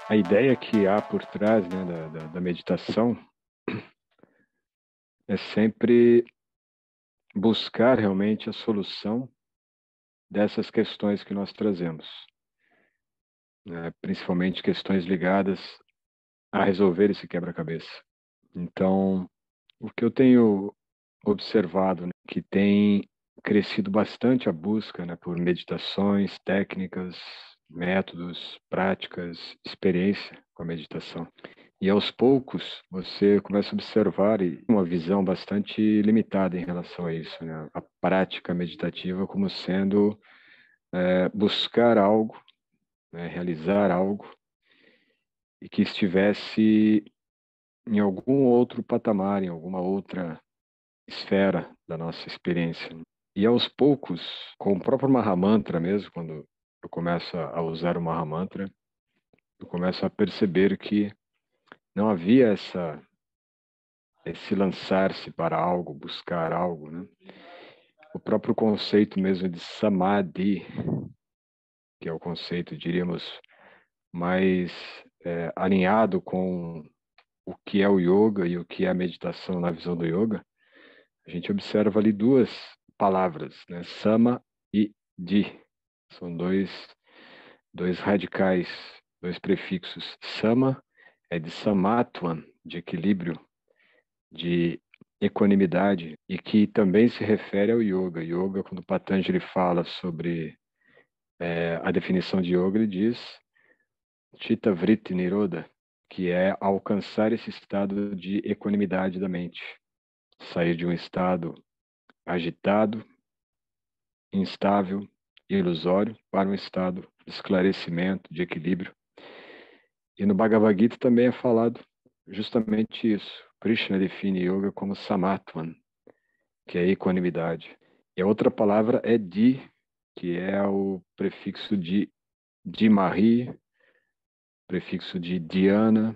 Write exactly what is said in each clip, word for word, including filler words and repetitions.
A ideia que há por trás, né, da, da, da meditação é sempre buscar realmente a solução dessas questões que nós trazemos, né, principalmente questões ligadas a resolver esse quebra-cabeça. Então, o que eu tenho observado, né, que tem crescido bastante a busca, né, por meditações, técnicas, métodos, práticas, experiência com a meditação. E aos poucos você começa a observar uma visão bastante limitada em relação a isso, né? A prática meditativa como sendo é, buscar algo, né, realizar algo e que estivesse em algum outro patamar, em alguma outra esfera da nossa experiência. E aos poucos, com o próprio Mahamantra mesmo, quando eu começo a usar o Mahamantra, eu começo a perceber que não havia essa esse lançar-se para algo, buscar algo, né? O próprio conceito mesmo de samadhi, que é o conceito, diríamos, mais é, alinhado com o que é o yoga e o que é a meditação na visão do yoga, a gente observa ali duas palavras, né? Sama e di. São dois, dois radicais, dois prefixos. Sama é de samatvan, de equilíbrio, de equanimidade, e que também se refere ao yoga. Yoga, quando Patanjali fala sobre é, a definição de yoga, ele diz Chitta Vritti Nirodha, que é alcançar esse estado de equanimidade da mente, sair de um estado agitado, instável, ilusório, para um estado de esclarecimento, de equilíbrio. E no Bhagavad Gita também é falado justamente isso. Krishna define yoga como samatvan, que é equanimidade. E a outra palavra é di, que é o prefixo de Dimahi, prefixo de Dhyana,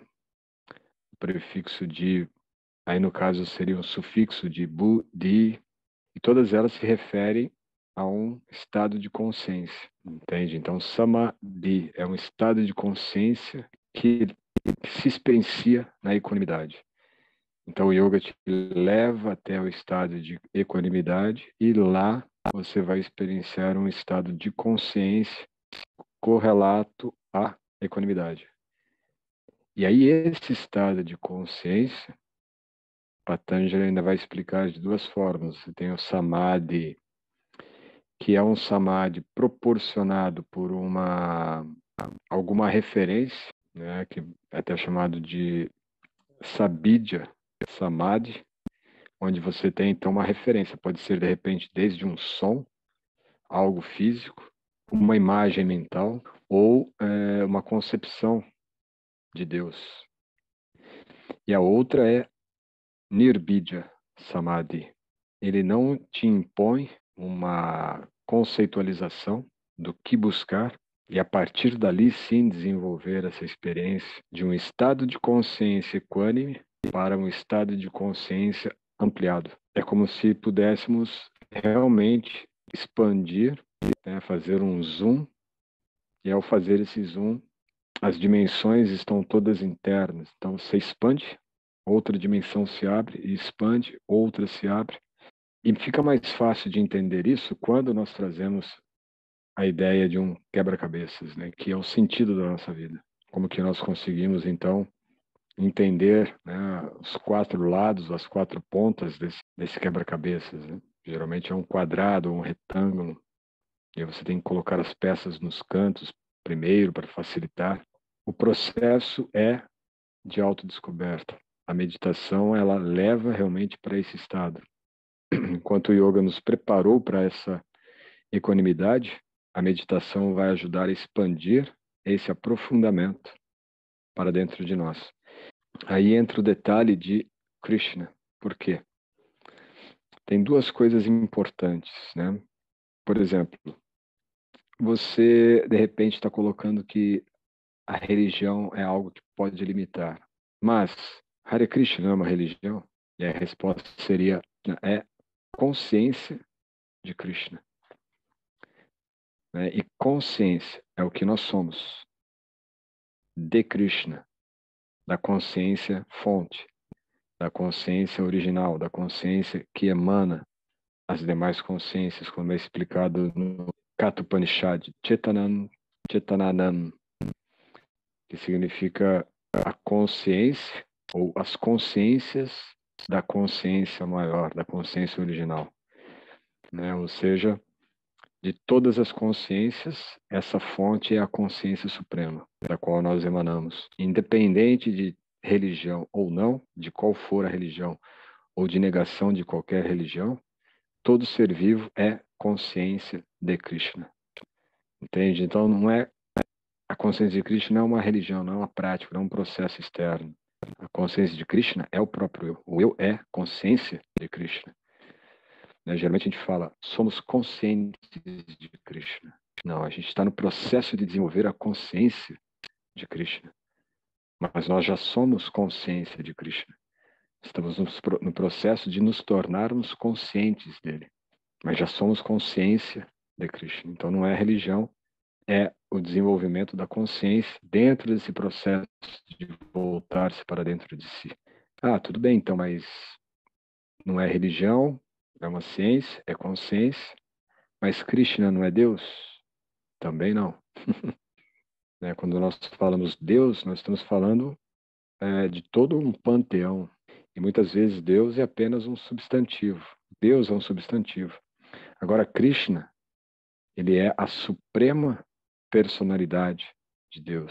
prefixo de, aí no caso seria um sufixo de Buddhi, e todas elas se referem a um estado de consciência, entende? Então, Samadhi é um estado de consciência que se experiencia na equanimidade. Então, o yoga te leva até o estado de equanimidade e lá você vai experienciar um estado de consciência correlato à equanimidade. E aí, esse estado de consciência, Patanjali ainda vai explicar de duas formas. Você tem o Samadhi, que é um Samadhi proporcionado por uma alguma referência, né, que é até chamado de Sabidya Samadhi, onde você tem então uma referência, pode ser de repente desde um som, algo físico, uma imagem mental ou é, uma concepção de Deus. E a outra é Nirbidya Samadhi. Ele não te impõe uma conceitualização do que buscar e a partir dali sim desenvolver essa experiência de um estado de consciência equânime para um estado de consciência ampliado. É como se pudéssemos realmente expandir, né, fazer um zoom, e ao fazer esse zoom, as dimensões estão todas internas. Então você expande, outra dimensão se abre, e expande, outra se abre. E fica mais fácil de entender isso quando nós trazemos a ideia de um quebra-cabeças, né, que é o sentido da nossa vida. Como que nós conseguimos, então, entender, né, os quatro lados, as quatro pontas desse, desse quebra-cabeças, né? Geralmente é um quadrado ou um retângulo, e aí você tem que colocar as peças nos cantos primeiro para facilitar. O processo é de autodescoberta. A meditação, ela leva realmente para esse estado. Enquanto o yoga nos preparou para essa equanimidade, a meditação vai ajudar a expandir esse aprofundamento para dentro de nós. Aí entra o detalhe de Krishna. Por quê? Tem duas coisas importantes, né? Por exemplo, você de repente está colocando que a religião é algo que pode limitar, mas Hare Krishna não é uma religião? E a resposta seria: é consciência de Krishna. Né? E consciência é o que nós somos. de Krishna, da consciência fonte, da consciência original, da consciência que emana as demais consciências, como é explicado no Katha Upanishad, Chetanam, Chetananam, que significa a consciência ou as consciências da consciência maior, da consciência original, né? Ou seja, de todas as consciências, essa fonte é a consciência suprema, da qual nós emanamos, independente de religião ou não, de qual for a religião, ou de negação de qualquer religião, todo ser vivo é consciência de Krishna. Entende? Então, não é a consciência de Krishna não é uma religião, não é uma prática, não é um processo externo. A consciência de Krishna é o próprio eu. O eu é consciência de Krishna. Né? Geralmente a gente fala, somos conscientes de Krishna. Não, a gente está no processo de desenvolver a consciência de Krishna. Mas nós já somos consciência de Krishna. Estamos no processo de nos tornarmos conscientes dele. Mas já somos consciência de Krishna. Então não é religião, é o desenvolvimento da consciência dentro desse processo de voltar-se para dentro de si. Ah, tudo bem então, mas não é religião, é uma ciência, é consciência, mas Krishna não é Deus? Também não. Né? Quando nós falamos Deus, nós estamos falando é, de todo um panteão. E muitas vezes Deus é apenas um substantivo. Deus é um substantivo. Agora, Krishna, ele é a suprema personalidade de Deus.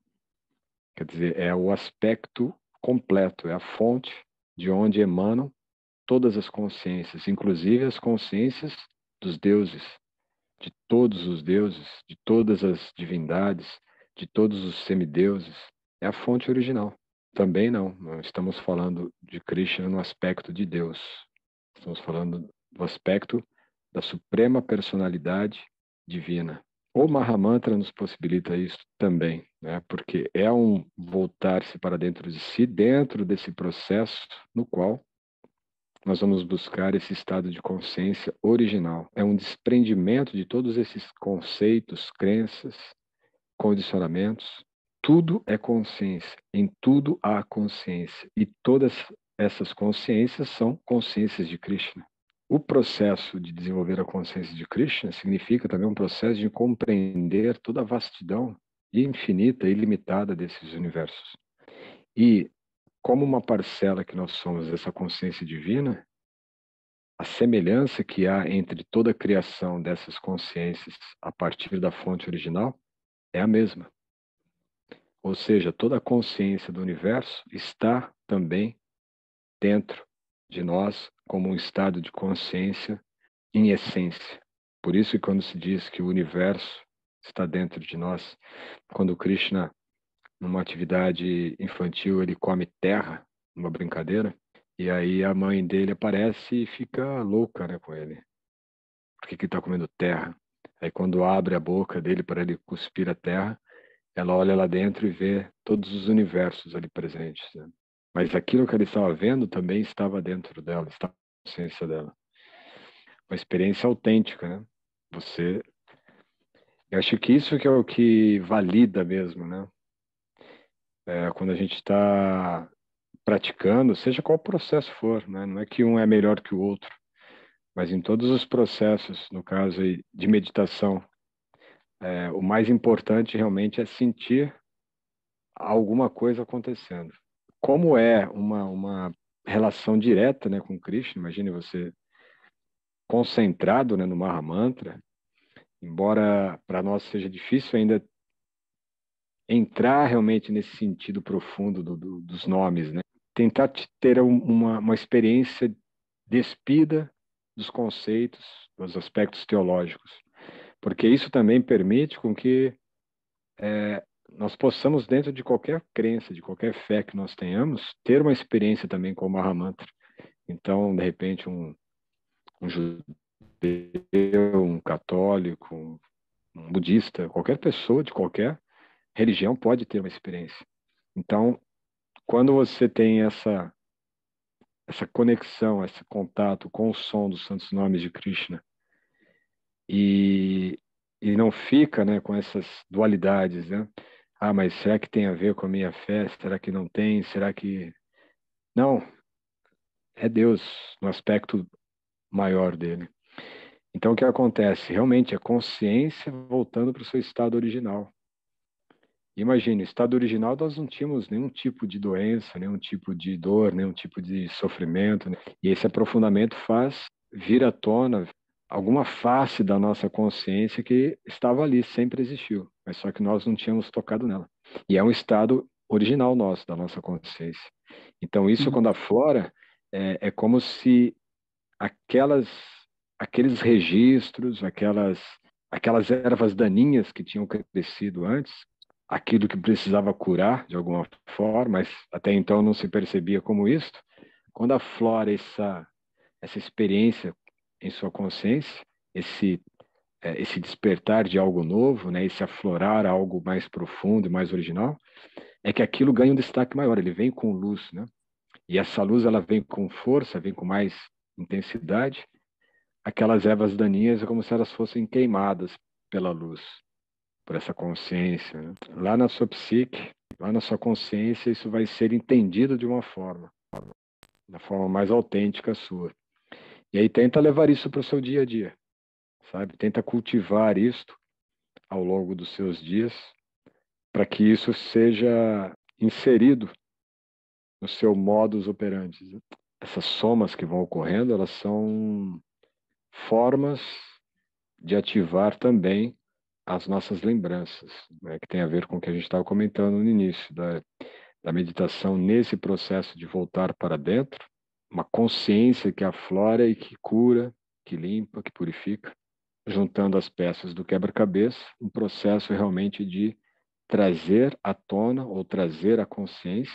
Quer dizer, é o aspecto completo, é a fonte de onde emanam todas as consciências, inclusive as consciências dos deuses, de todos os deuses, de todas as divindades, de todos os semideuses. É a fonte original. Também não, não estamos falando de Krishna no aspecto de Deus. Estamos falando do aspecto da suprema personalidade divina. O Mahamantra nos possibilita isso também, né? Porque é um voltar-se para dentro de si, dentro desse processo no qual nós vamos buscar esse estado de consciência original. É um desprendimento de todos esses conceitos, crenças, condicionamentos. Tudo é consciência, em tudo há consciência. E todas essas consciências são consciências de Krishna. O processo de desenvolver a consciência de Krishna significa também um processo de compreender toda a vastidão infinita e ilimitada desses universos. E, como uma parcela que nós somos dessa consciência divina, a semelhança que há entre toda a criação dessas consciências a partir da fonte original é a mesma. Ou seja, toda a consciência do universo está também dentro de nós como um estado de consciência em essência. Por isso que quando se diz que o universo está dentro de nós, quando Krishna, numa atividade infantil, ele come terra, numa brincadeira, e aí a mãe dele aparece e fica louca, né, com ele. Por que que ele está comendo terra? Aí quando abre a boca dele para ele cuspir a terra, ela olha lá dentro e vê todos os universos ali presentes, né? Mas aquilo que ela estava vendo também estava dentro dela, estava na consciência dela. Uma experiência autêntica, né? Você... Eu acho que isso que é o que valida mesmo, né? É, quando a gente está praticando, seja qual processo for, né? Não é que um é melhor que o outro, mas em todos os processos, no caso aí de meditação, é, o mais importante realmente é sentir alguma coisa acontecendo. Como é uma, uma relação direta, né, com Krishna, imagine você concentrado, né, no Mahamantra, embora para nós seja difícil ainda entrar realmente nesse sentido profundo do, do, dos nomes, né? Tentar ter uma, uma experiência despida dos conceitos, dos aspectos teológicos, porque isso também permite com que é, nós possamos, dentro de qualquer crença, de qualquer fé que nós tenhamos, ter uma experiência também com o Mahamantra. Então, de repente, um, um judeu, um católico, um, um budista, qualquer pessoa de qualquer religião pode ter uma experiência. Então, quando você tem essa, essa conexão, esse contato com o som dos santos nomes de Krishna e, e não fica, né, com essas dualidades, né? Ah, mas será que tem a ver com a minha fé? Será que não tem? Será que... Não, é Deus no aspecto maior dele. Então, o que acontece? Realmente, a consciência voltando para o seu estado original. Imagine, o estado original nós não tínhamos nenhum tipo de doença, nenhum tipo de dor, nenhum tipo de sofrimento, né? E esse aprofundamento faz vir à tona alguma face da nossa consciência que estava ali, sempre existiu, mas só que nós não tínhamos tocado nela. E é um estado original nosso, da nossa consciência. Então, isso Uhum. quando aflora, é, é como se aquelas, aqueles registros, aquelas, aquelas ervas daninhas que tinham crescido antes, aquilo que precisava curar de alguma forma, mas até então não se percebia como isso, quando aflora essa, essa experiência em sua consciência, esse, é, esse despertar de algo novo, né, esse aflorar algo mais profundo e mais original, é que aquilo ganha um destaque maior, ele vem com luz, né? E essa luz ela vem com força, vem com mais intensidade. Aquelas ervas daninhas é como se elas fossem queimadas pela luz, por essa consciência, né? Lá na sua psique, lá na sua consciência, isso vai ser entendido de uma forma, da forma mais autêntica sua. E aí tenta levar isso para o seu dia a dia, sabe? Tenta cultivar isto ao longo dos seus dias, para que isso seja inserido no seu modus operandi. Essas somas que vão ocorrendo, elas são formas de ativar também as nossas lembranças, né, que tem a ver com o que a gente estava comentando no início da, da meditação, nesse processo de voltar para dentro, uma consciência que aflora e que cura, que limpa, que purifica, juntando as peças do quebra-cabeça, um processo realmente de trazer à tona ou trazer à consciência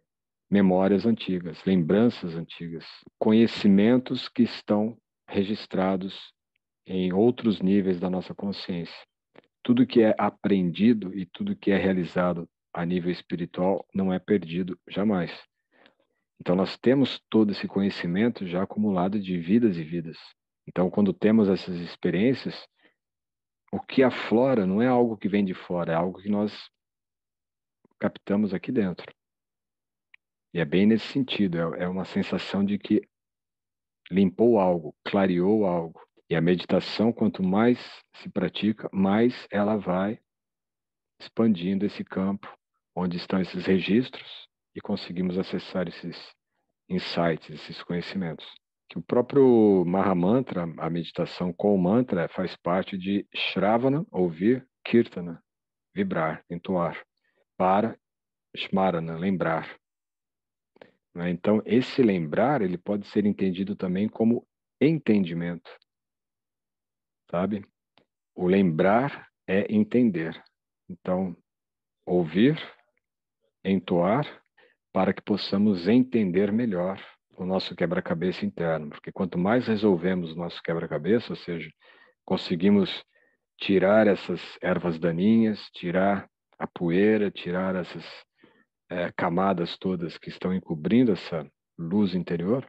memórias antigas, lembranças antigas, conhecimentos que estão registrados em outros níveis da nossa consciência. Tudo que é aprendido e tudo que é realizado a nível espiritual não é perdido jamais. Então, nós temos todo esse conhecimento já acumulado de vidas e vidas. Então, quando temos essas experiências, o que aflora não é algo que vem de fora, é algo que nós captamos aqui dentro. E é bem nesse sentido, é, é uma sensação de que limpou algo, clareou algo. E a meditação, quanto mais se pratica, mais ela vai expandindo esse campo onde estão esses registros e conseguimos acessar esses insights, esses conhecimentos. Que o próprio Mahamantra, a meditação com o mantra, faz parte de Shravana, ouvir, Kirtana, vibrar, entoar, para Smarana, lembrar. Né? Então, esse lembrar, ele pode ser entendido também como entendimento, sabe? O lembrar é entender. Então, ouvir, entoar, para que possamos entender melhor o nosso quebra-cabeça interno. Porque quanto mais resolvemos o nosso quebra-cabeça, ou seja, conseguimos tirar essas ervas daninhas, tirar a poeira, tirar essas é, camadas todas que estão encobrindo essa luz interior,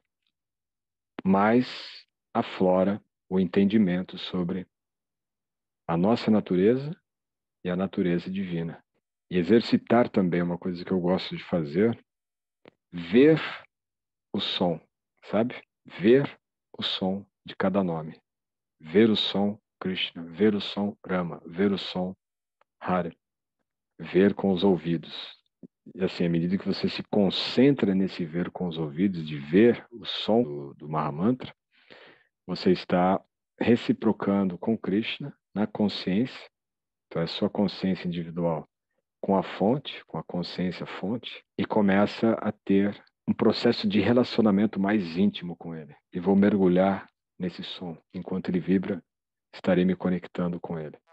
mais aflora o entendimento sobre a nossa natureza e a natureza divina. E exercitar também é uma coisa que eu gosto de fazer, ver o som, sabe? Ver o som de cada nome. Ver o som Krishna, ver o som Rama, ver o som Hare. Ver com os ouvidos. E assim, à medida que você se concentra nesse ver com os ouvidos, de ver o som do, do Mahamantra, você está reciprocando com Krishna na consciência. Então, é sua consciência individual com a fonte, com a consciência fonte, e começa a ter um processo de relacionamento mais íntimo com ele. E vou mergulhar nesse som. Enquanto ele vibra, estarei me conectando com ele.